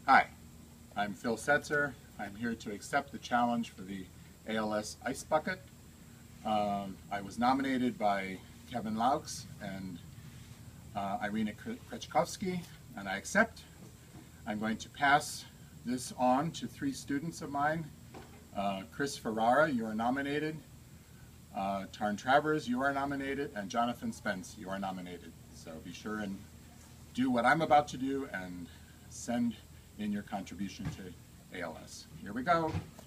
Hi, I'm Phil Setzer. I'm here to accept the challenge for the ALS Ice Bucket. I was nominated by Kevin Laux and Irina Krechkovsky, and I accept. I'm going to pass this on to 3 students of mine. Chris Ferrara, you are nominated. Tarn Travers, you are nominated. And Jonathan Spence, you are nominated. So be sure and do what I'm about to do and send in your contribution to ALS. Here we go.